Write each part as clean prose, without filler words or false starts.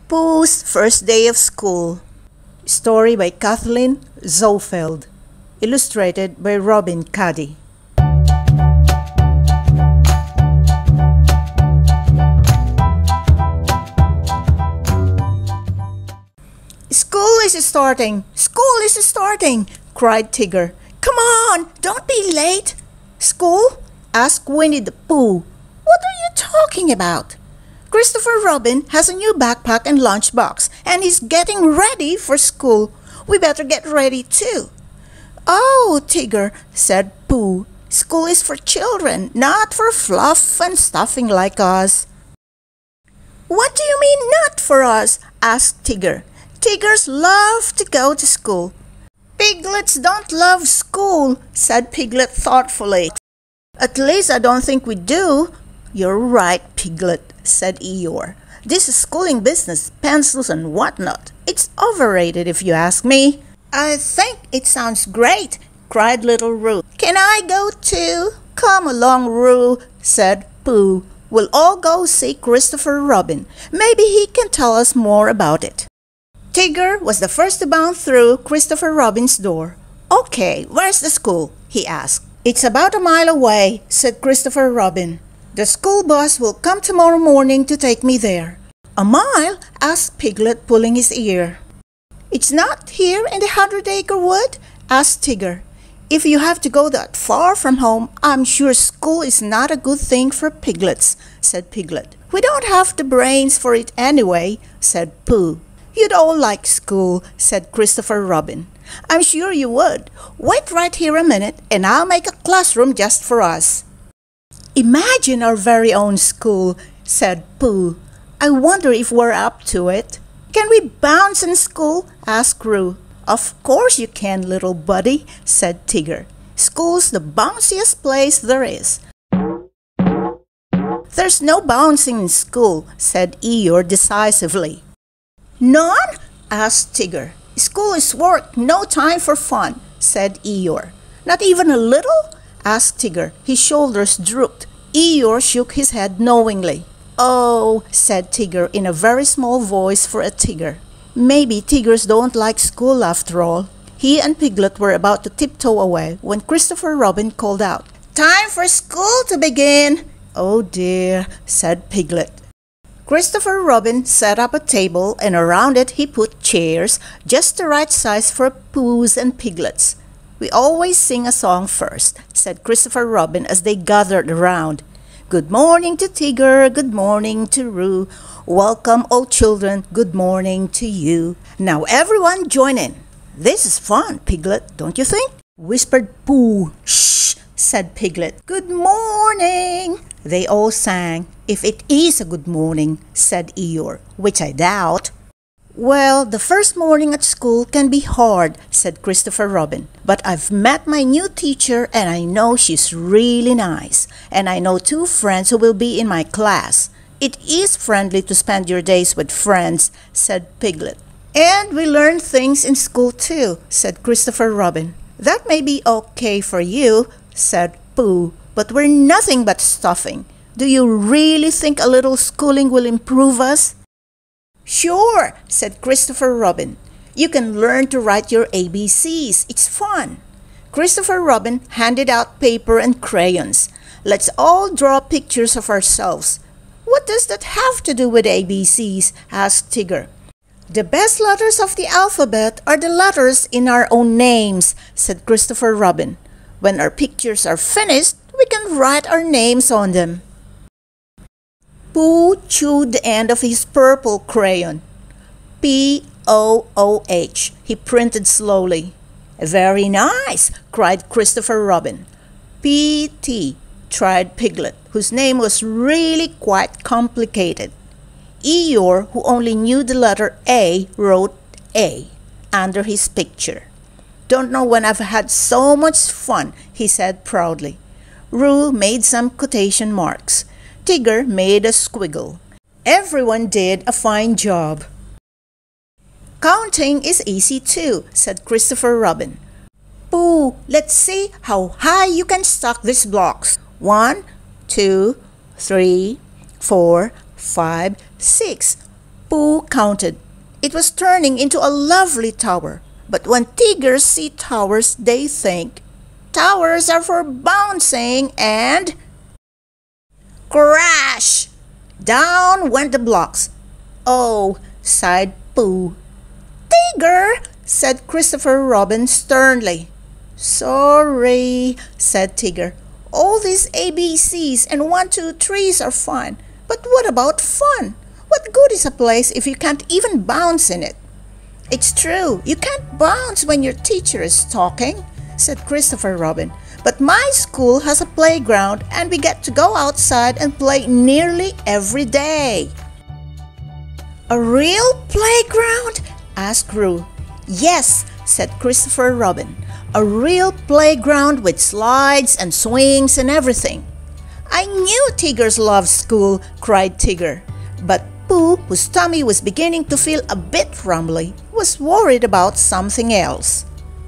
Pooh's First Day of School. Story by Kathleen, Zoehfeld. Illustrated by Robbin, Cuddy. School is starting! School is starting! Cried Tigger. Come on! Don't be late! School? Asked Winnie the Pooh. What are you talking about? Christopher Robin has a new backpack and lunchbox, and he's getting ready for school. We better get ready too. Oh, Tigger, said Pooh. School is for children, not for fluff and stuffing like us. What do you mean not for us? Asked Tigger. Tiggers love to go to school. Piglets don't love school, said Piglet thoughtfully. At least I don't think we do. You're right, Piglet, said Eeyore. This is schooling business, pencils and whatnot. It's overrated if you ask me. I think it sounds great, cried little Roo. Can I go too? Come along, Roo, said Pooh. We'll all go see Christopher Robin. Maybe he can tell us more about it. Tigger was the first to bound through Christopher Robin's door. Okay, where's the school? He asked. It's about a mile away, said Christopher Robin. The school bus will come tomorrow morning to take me there. A mile? Asked Piglet, pulling his ear. It's not here in the 100-acre wood? Asked Tigger. If you have to go that far from home, I'm sure school is not a good thing for piglets, said Piglet. We don't have the brains for it anyway, said Pooh. You'd all like school, said Christopher Robin. I'm sure you would. Wait right here a minute, and I'll make a classroom just for us. Imagine our very own school, said Pooh. I wonder if we're up to it. Can we bounce in school? Asked Roo. Of course you can, little buddy, said Tigger. School's the bounciest place there is. There's no bouncing in school, said Eeyore decisively. None? Asked Tigger. School is work, no time for fun, said Eeyore. Not even a little? Asked Tigger. His shoulders drooped. Eeyore shook his head knowingly. Oh, said Tigger in a very small voice for a Tigger. Maybe Tiggers don't like school after all. He and Piglet were about to tiptoe away when Christopher Robin called out, Time for school to begin! Oh dear, said Piglet. Christopher Robin set up a table and around it he put chairs, just the right size for Poohs and Piglets. We always sing a song first, said Christopher Robin as they gathered around. Good morning to Tigger, good morning to Roo. Welcome, all children, good morning to you. Now everyone join in. This is fun, Piglet, don't you think? Whispered Pooh. Shh, said Piglet. Good morning. They all sang. If it is a good morning, said Eeyore, which I doubt. Well, the first morning at school can be hard, said Christopher Robin. But I've met my new teacher and I know she's really nice. And I know 2 friends who will be in my class. It is friendly to spend your days with friends, said Piglet. And we learn things in school too, said Christopher Robin. That may be okay for you, said Pooh, but we're nothing but stuffing. Do you really think a little schooling will improve us? Sure, said Christopher Robin. You can learn to write your ABCs. It's fun. Christopher Robin handed out paper and crayons. Let's all draw pictures of ourselves. What does that have to do with ABCs? Asked Tigger. The best letters of the alphabet are the letters in our own names, said Christopher Robin. When our pictures are finished, we can write our names on them. Pooh chewed the end of his purple crayon. P-O-O-H, he printed slowly. Very nice, cried Christopher Robin. P-T, tried Piglet, whose name was really quite complicated. Eeyore, who only knew the letter A, wrote A under his picture. Don't know when I've had so much fun, he said proudly. Roo made some quotation marks. Tigger made a squiggle. Everyone did a fine job. Counting is easy too, said Christopher Robin. Pooh, let's see how high you can stack these blocks. 1, 2, 3, 4, 5, 6. Pooh counted. It was turning into a lovely tower. But when tigers see towers, they think, towers are for bouncing and... Crash! Down went the blocks. Oh, sighed Pooh. Tigger, said Christopher Robin sternly. Sorry, said Tigger. All these ABCs and 1, 2, 3s are fine. But what about fun? What good is a place if you can't even bounce in it? It's true, you can't bounce when your teacher is talking, said Christopher Robin. But my school has a playground and we get to go outside and play nearly every day. A real playground? Asked Roo. Yes, said Christopher Robin. A real playground with slides and swings and everything. I knew tigers loved school, cried Tigger. But Pooh, whose tummy was beginning to feel a bit rumbly, was worried about something else.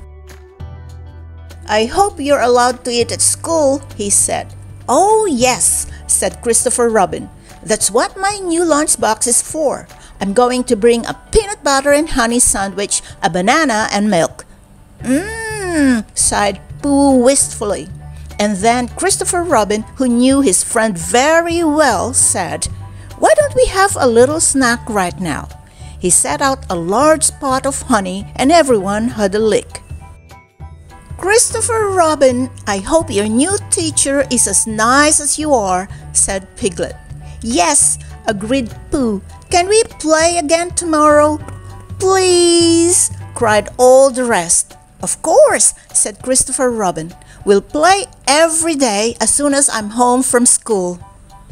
I hope you're allowed to eat at school, he said. Oh, yes, said Christopher Robin. That's what my new lunchbox is for. I'm going to bring a peanut butter and honey sandwich, a banana and milk. Sighed Pooh wistfully. And then Christopher Robin, who knew his friend very well, said, Why don't we have a little snack right now? He set out a large pot of honey and everyone had a lick. Christopher Robin, I hope your new teacher is as nice as you are, said Piglet. Yes, agreed Pooh. Can we play again tomorrow? Please, cried all the rest. Of course, said Christopher Robin. We'll play every day as soon as I'm home from school.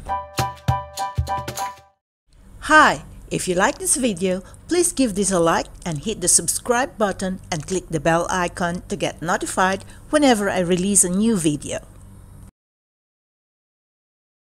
Hi, if you like this video, please give this a like and hit the subscribe button and click the bell icon to get notified whenever I release a new video.